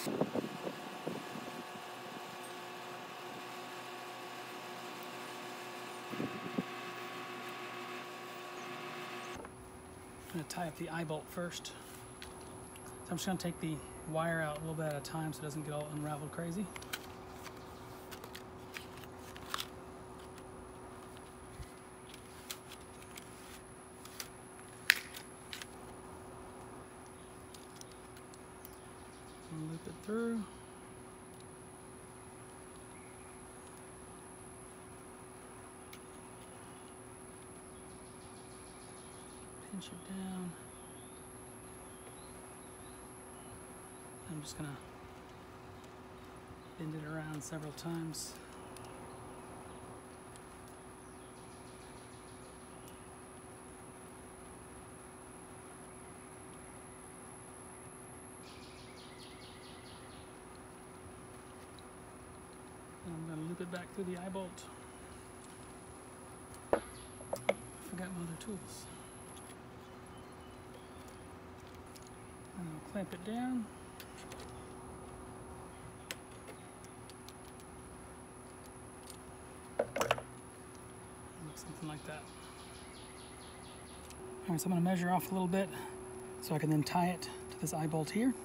I'm going to tie up the eye bolt first. So I'm just going to take the wire out a little bit at a time so it doesn't get all unraveled crazy. And loop it through. Pinch it down. I'm just gonna bend it around several times. And I'm gonna loop it back through the eye bolt. I forgot my other tools. And I'll clamp it down. Something like that. All right, so I'm going to measure off a little bit so I can then tie it to this eye bolt here.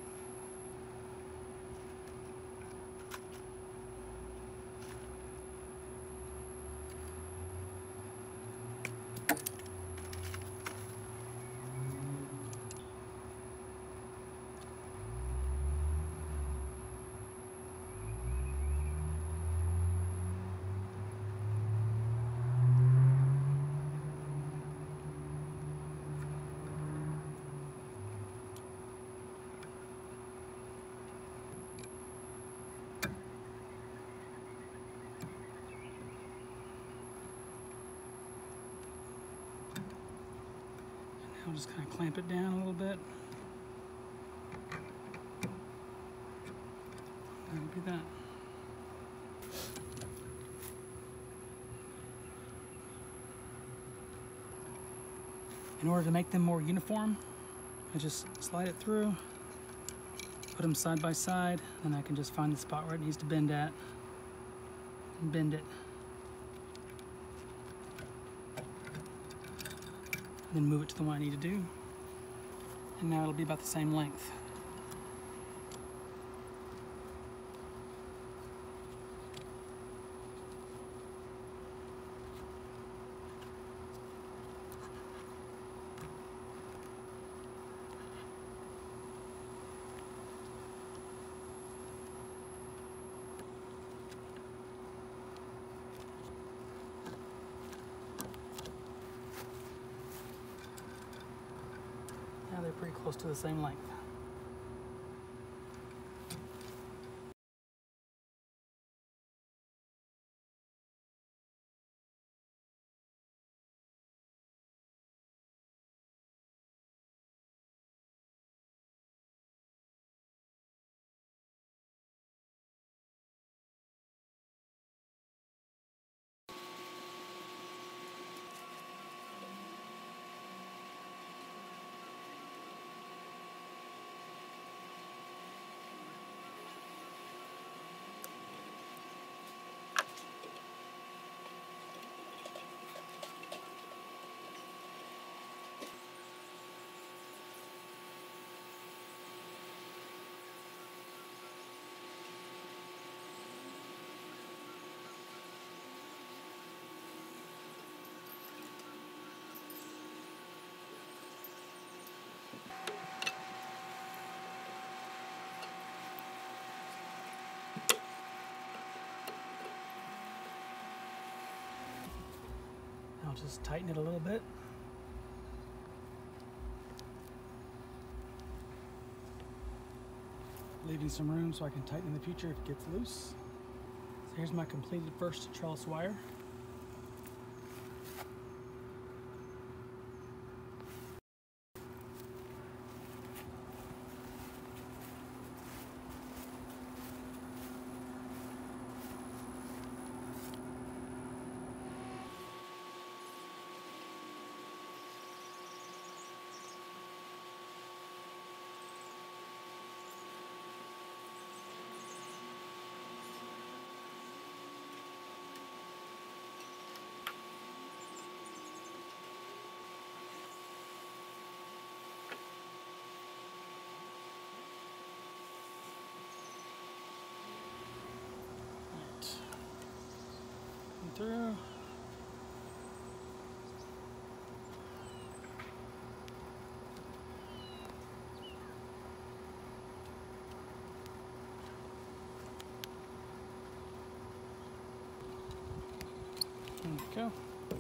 I'll just kind of clamp it down a little bit. That'll be that. In order to make them more uniform, I just slide it through, put them side by side, and I can just find the spot where it needs to bend at and bend it. Then move it to the one I need to do. And now it'll be about the same length. Now they're pretty close to the same length. I'll just tighten it a little bit. Leaving some room so I can tighten in the future if it gets loose. So here's my completed first trellis wire. through. There we go.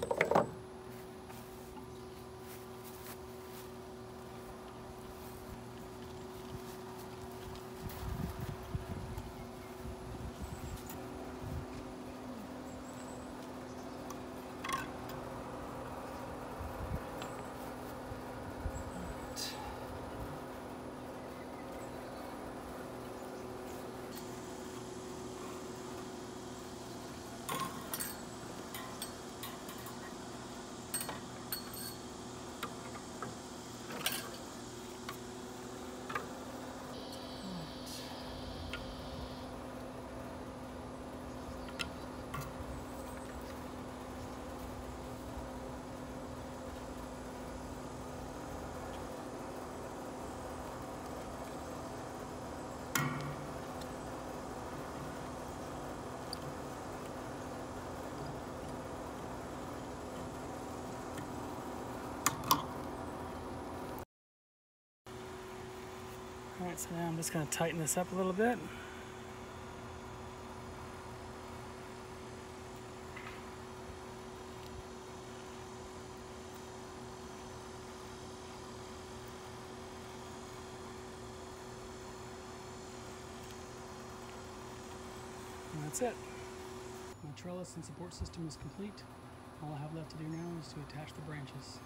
Alright, so now I'm just going to tighten this up a little bit. And that's it. My trellis and support system is complete. All I have left to do now is to attach the branches.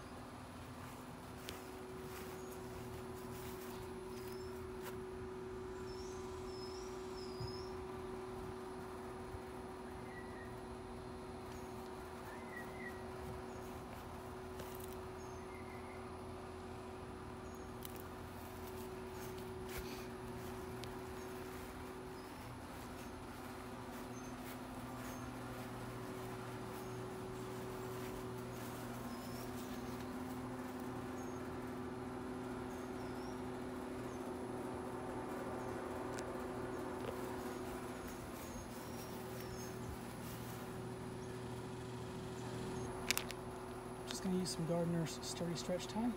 Just going to use some Gardener's Sturdy Stretch Time.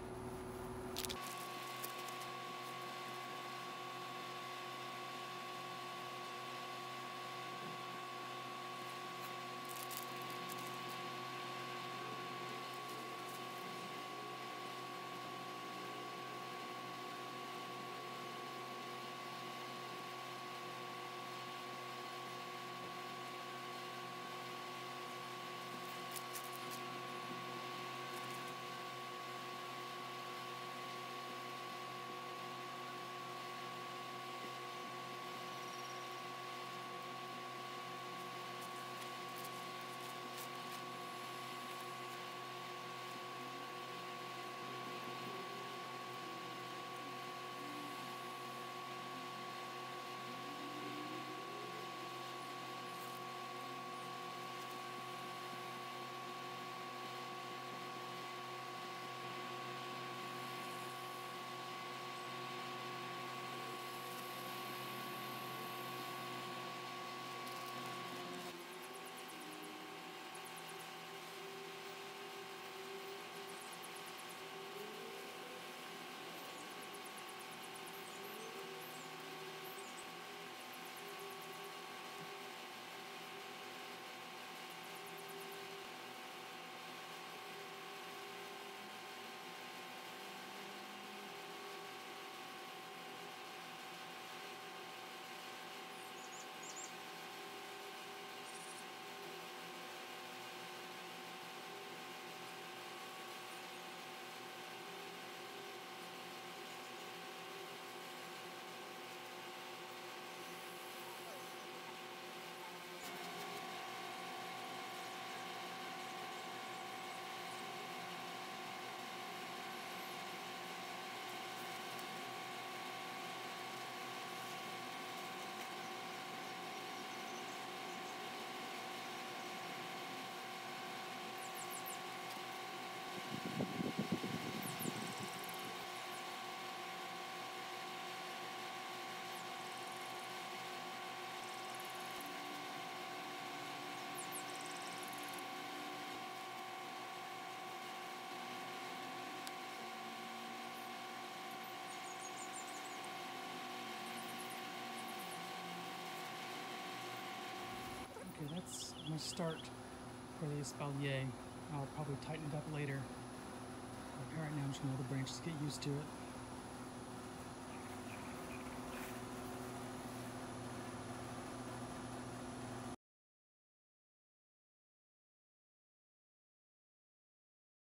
Okay, that's my start for the Espalier. I'll probably tighten it up later. But right now I'm just gonna let the branches get used to it.